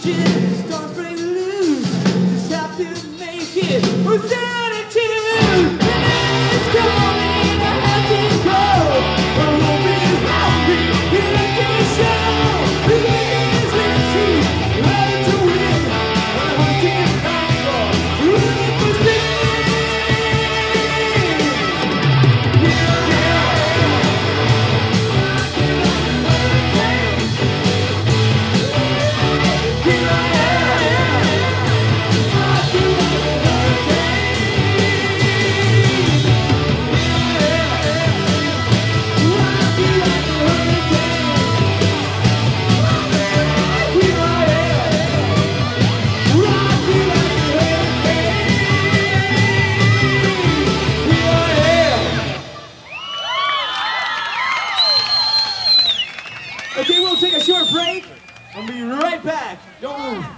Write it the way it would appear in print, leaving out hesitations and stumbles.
shit starts breaking loose. Just have to make it without a tune. And it's coming, I have to go. I won't be happy, you like to show. The is empty, ready to win. I want to get back for ready for speed. Okay, we'll take a short break and be right back. Don't move.